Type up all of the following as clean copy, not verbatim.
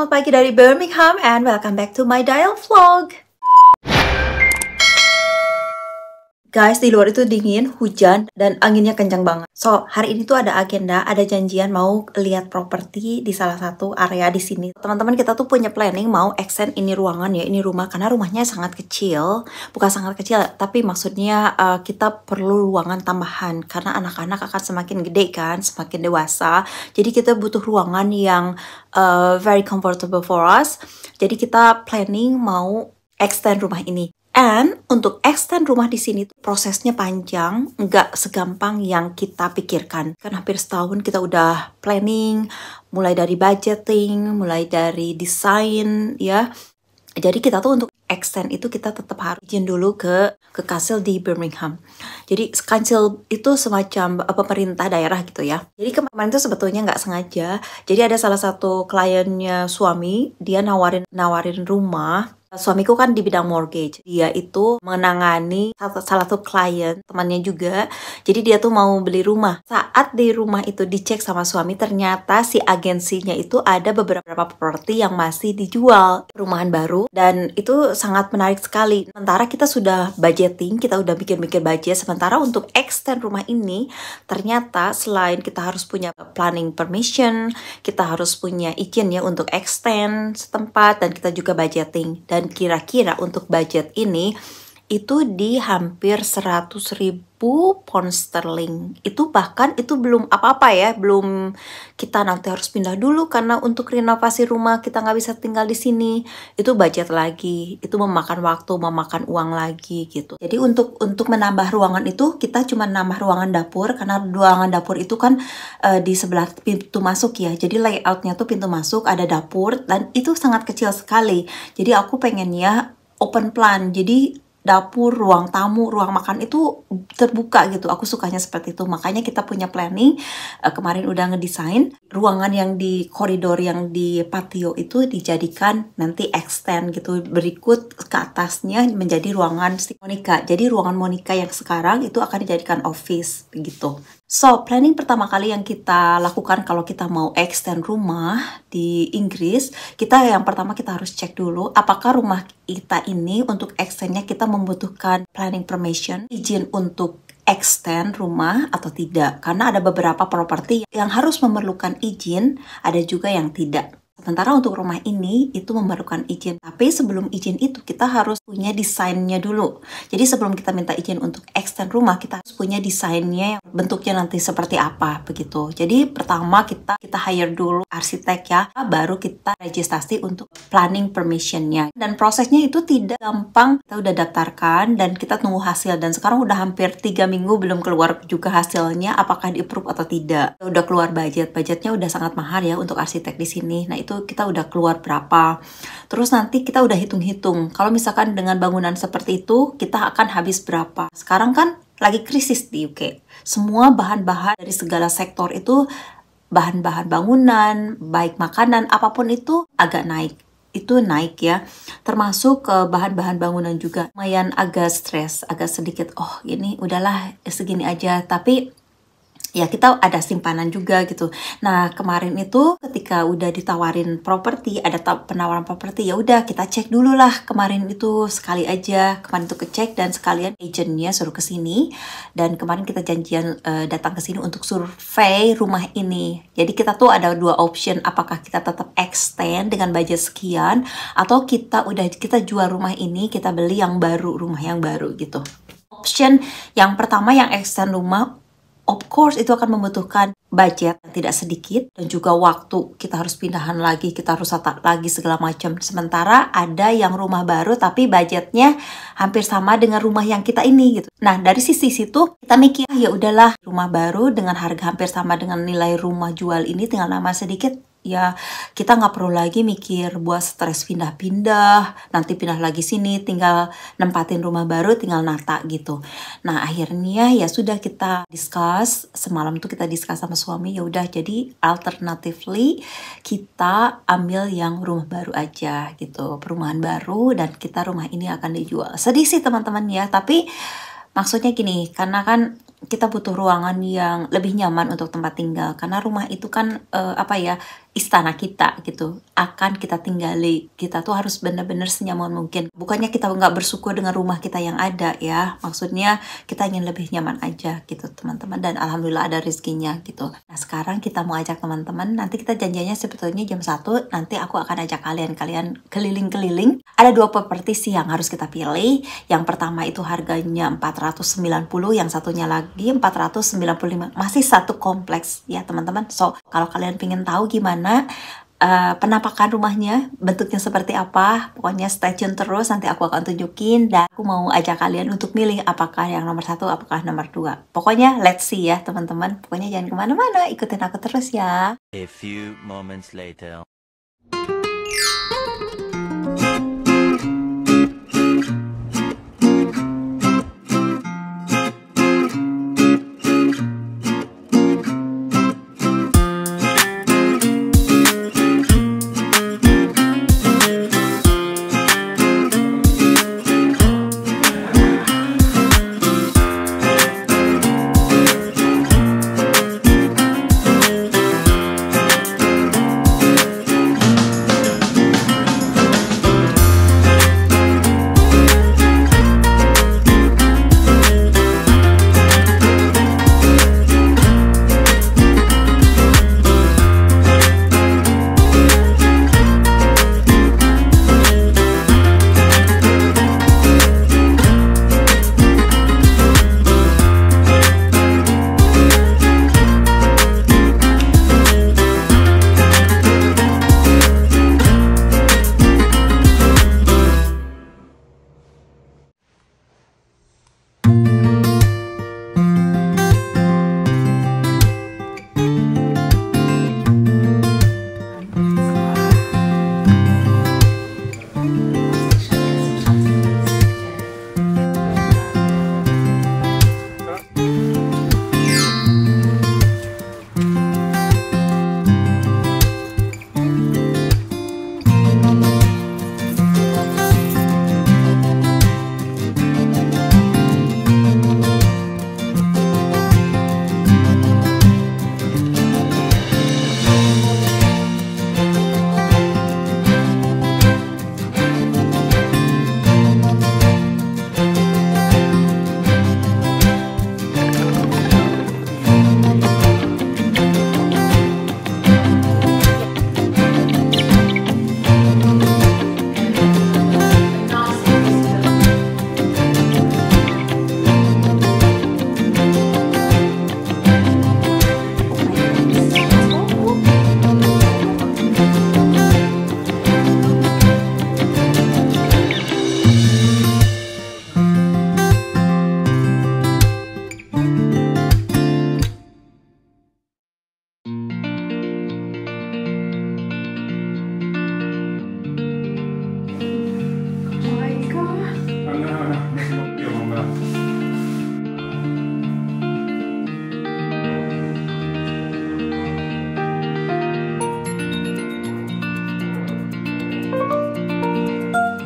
selamat pagi dari Birmingham and welcome back to my dial vlog. Guys, di luar itu dingin, hujan, dan anginnya kencang banget. So, hari ini tuh ada agenda, ada janjian mau lihat properti di salah satu area di sini. Teman-teman kita tuh punya planning mau extend ini ruangan ya, ini rumah, karena rumahnya sangat kecil. Bukan sangat kecil, tapi maksudnya kita perlu ruangan tambahan. Karena anak-anak akan semakin gede kan, semakin dewasa. Jadi kita butuh ruangan yang very comfortable for us. Jadi kita planning mau extend rumah ini. And untuk extend rumah di sini prosesnya panjang, nggak segampang yang kita pikirkan. Kan hampir setahun kita udah planning, mulai dari budgeting, mulai dari desain, ya. Jadi kita tuh untuk extend itu kita tetap harus izin dulu ke council di Birmingham. Jadi council itu semacam pemerintah daerah gitu ya. Jadi kemarin itu sebetulnya nggak sengaja. Jadi ada salah satu kliennya suami, dia nawarin rumah. Suamiku kan di bidang mortgage. Dia itu menangani salah satu klien, temannya juga. Jadi dia tuh mau beli rumah. Saat di rumah itu dicek sama suami, ternyata si agensinya itu ada beberapa properti yang masih dijual. Perumahan baru. Dan itu sangat menarik sekali. Sementara kita sudah budgeting, kita udah mikir-mikir budget. Sementara untuk extend rumah ini, ternyata selain kita harus punya planning permission, kita harus punya izin ya untuk extend setempat, dan kita juga budgeting. Dan kira-kira untuk budget ini itu di hampir 100.000 pound sterling. Itu bahkan itu belum apa-apa ya, belum kita nanti harus pindah dulu karena untuk renovasi rumah kita nggak bisa tinggal di sini. Itu budget lagi, itu memakan waktu, memakan uang lagi gitu. Jadi untuk menambah ruangan itu kita cuma nambah ruangan dapur, karena ruangan dapur itu kan di sebelah pintu masuk ya. Jadi layoutnya tuh pintu masuk ada dapur dan itu sangat kecil sekali. Jadi aku pengennya open plan. Jadi dapur, ruang tamu, ruang makan itu terbuka gitu. Aku sukanya seperti itu. Makanya kita punya planning. Kemarin udah ngedesain ruangan yang di koridor yang di patio itu dijadikan nanti extend gitu. Berikut ke atasnya menjadi ruangan Monica. Jadi ruangan Monica yang sekarang itu akan dijadikan office begitu. So, planning pertama kali yang kita lakukan kalau kita mau extend rumah di Inggris, yang pertama kita harus cek dulu apakah rumah kita ini untuk extendnya kita membutuhkan planning permission, izin untuk extend rumah atau tidak. Karena ada beberapa properti yang harus memerlukan izin, ada juga yang tidak. Sementara untuk rumah ini itu memerlukan izin. Tapi sebelum izin itu kita harus punya desainnya dulu. Jadi sebelum kita minta izin untuk extend rumah, kita harus punya desainnya, bentuknya nanti seperti apa begitu. Jadi pertama kita hire dulu arsitek ya, baru kita registrasi untuk planning permissionnya. Dan prosesnya itu tidak gampang. Kita udah daftarkan dan kita tunggu hasil. Dan sekarang udah hampir 3 minggu belum keluar juga hasilnya, apakah di-approve atau tidak. Kita udah keluar budgetnya udah sangat mahal ya untuk arsitek di sini. Nah itu kita udah keluar berapa. Terus nanti kita udah hitung-hitung. Kalau misalkan dengan bangunan seperti itu, kita akan habis berapa. Sekarang kan lagi krisis di UK. Semua bahan-bahan dari segala sektor itu, bahan-bahan bangunan, baik makanan, apapun itu agak naik. Itu naik ya. Termasuk bahan-bahan bangunan juga. Lumayan agak stres, agak sedikit, oh ini udahlah segini aja. Tapi ya kita ada simpanan juga gitu. Nah kemarin itu ketika udah ditawarin properti, ada penawaran properti, ya udah kita cek dulu lah kemarin itu sekali aja. Kemarin itu kecek dan sekalian agentnya suruh ke sini. Dan kemarin kita janjian datang ke sini untuk survei rumah ini. Jadi kita tuh ada 2 option, apakah kita tetap extend dengan budget sekian atau kita jual rumah ini, kita beli yang baru, rumah yang baru gitu. Option yang pertama yang extend rumah, of course itu akan membutuhkan budget yang tidak sedikit dan juga waktu. Kita harus pindahan lagi, kita harus setup lagi segala macam. Sementara ada yang rumah baru tapi budgetnya hampir sama dengan rumah yang kita ini gitu. Nah dari sisi situ kita mikir ya udahlah, rumah baru dengan harga hampir sama dengan nilai rumah jual ini, tinggal nambah sedikit. Ya kita nggak perlu lagi mikir buat stres pindah-pindah, nanti pindah lagi sini, tinggal nempatin rumah baru, tinggal nata gitu. Nah akhirnya ya sudah kita discuss, semalam tuh kita discuss sama suami, ya udah jadi alternatively kita ambil yang rumah baru aja gitu, perumahan baru, dan kita rumah ini akan dijual. Sedih sih teman-teman ya, tapi maksudnya gini, karena kan kita butuh ruangan yang lebih nyaman untuk tempat tinggal, karena rumah itu kan istana kita gitu akan kita tinggali. Kita tuh harus benar-benar senyaman mungkin. Bukannya kita nggak bersyukur dengan rumah kita yang ada ya, maksudnya kita ingin lebih nyaman aja gitu teman-teman, dan alhamdulillah ada rezekinya gitu. Nah sekarang kita mau ajak teman-teman, nanti kita janjiannya sebetulnya jam 1, nanti aku akan ajak kalian keliling-keliling. Ada 2 properti sih yang harus kita pilih. Yang pertama itu harganya 490, yang satunya lagi 495, masih satu kompleks ya teman-teman. So kalau kalian pengen tahu gimana penampakan rumahnya, bentuknya seperti apa, pokoknya stay tune terus, nanti aku akan tunjukin, dan aku mau ajak kalian untuk milih apakah yang nomor 1, apakah nomor 2. Pokoknya let's see ya teman-teman, pokoknya jangan kemana-mana, ikutin aku terus ya. A few moments later.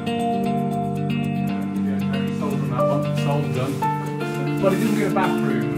But he didn't get a bathroom.